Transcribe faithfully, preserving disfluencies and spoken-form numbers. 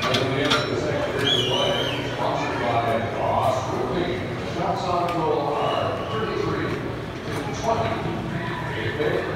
And the end of the second period of play, sponsored by Boss Roofing. Shots on goal are thirty-three to twenty.